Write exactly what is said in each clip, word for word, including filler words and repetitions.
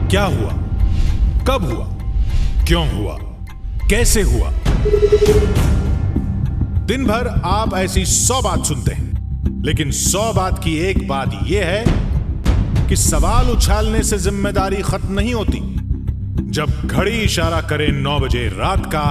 क्या हुआ, कब हुआ, क्यों हुआ, कैसे हुआ। दिन भर आप ऐसी सौ बात सुनते हैं, लेकिन सौ बात की एक बात यह है कि सवाल उछालने से जिम्मेदारी खत्म नहीं होती। जब घड़ी इशारा करे नौ बजे रात का,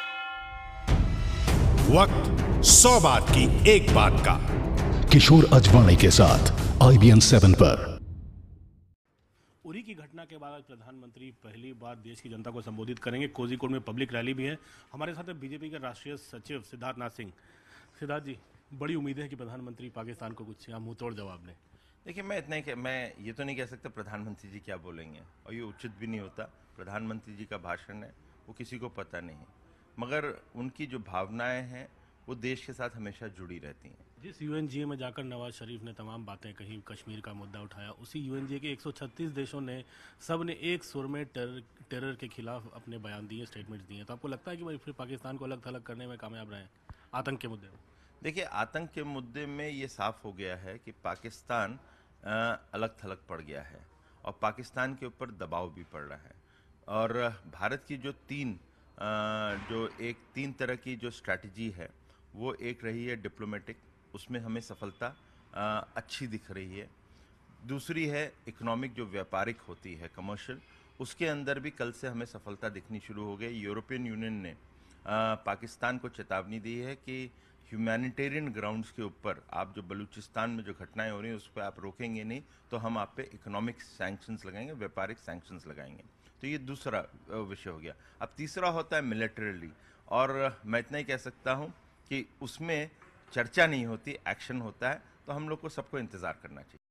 वक्त सौ बात की एक बात का। किशोर अजवाणी के साथ आई बी एन सेवन पर। उरी की घटना के बाद प्रधानमंत्री पहली बार देश की जनता को संबोधित करेंगे। कोझिकोड में पब्लिक रैली भी है। हमारे साथ बीजेपी के राष्ट्रीय सचिव सिद्धार्थ नाथ सिंह। सिद्धार्थ जी, बड़ी उम्मीद है कि प्रधानमंत्री पाकिस्तान को कुछ मुंह तोड़ जवाब दें। देखिए, मैं इतना ही कह, मैं ये तो नहीं कह सकता प्रधानमंत्री जी क्या बोलेंगे, और ये उचित भी नहीं होता। प्रधानमंत्री जी का भाषण है, वो किसी को पता नहीं, मगर उनकी जो भावनाएं हैं वो देश के साथ हमेशा जुड़ी रहती हैं। जिस यूएनजीए में जाकर नवाज शरीफ ने तमाम बातें कही, कश्मीर का मुद्दा उठाया, उसी यूएनजीए के एक सौ छत्तीस देशों ने सब ने एक सुर में टेरर टेरर के खिलाफ अपने बयान दिए, स्टेटमेंट्स दिए। तो आपको लगता है कि भाई फिर पाकिस्तान को अलग थलग करने में कामयाब रहे आतंक के मुद्दे में? देखिए, आतंक के मुद्दे में ये साफ हो गया है कि पाकिस्तान अलग थलग पड़ गया है और पाकिस्तान के ऊपर दबाव भी पड़ रहा है। और भारत की जो तीन जो एक तीन तरह की जो स्ट्रैटेजी है, वो एक रही है डिप्लोमेटिक, उसमें हमें सफलता आ, अच्छी दिख रही है। दूसरी है इकोनॉमिक, जो व्यापारिक होती है, कमर्शियल, उसके अंदर भी कल से हमें सफलता दिखनी शुरू हो गई। यूरोपियन यूनियन ने आ, पाकिस्तान को चेतावनी दी है कि ह्यूमैनिटेरियन ग्राउंड्स के ऊपर आप जो बलूचिस्तान में जो घटनाएं हो रही हैं उस पर आप रोकेंगे नहीं तो हम आप पे इकोनॉमिक सैंक्शंस लगाएंगे, व्यापारिक सैंक्शंस लगाएंगे। तो ये दूसरा विषय हो गया। अब तीसरा होता है मिलिटरीली, और मैं इतना ही कह सकता हूँ कि उसमें चर्चा नहीं होती, एक्शन होता है। तो हम लोग को सबको इंतज़ार करना चाहिए।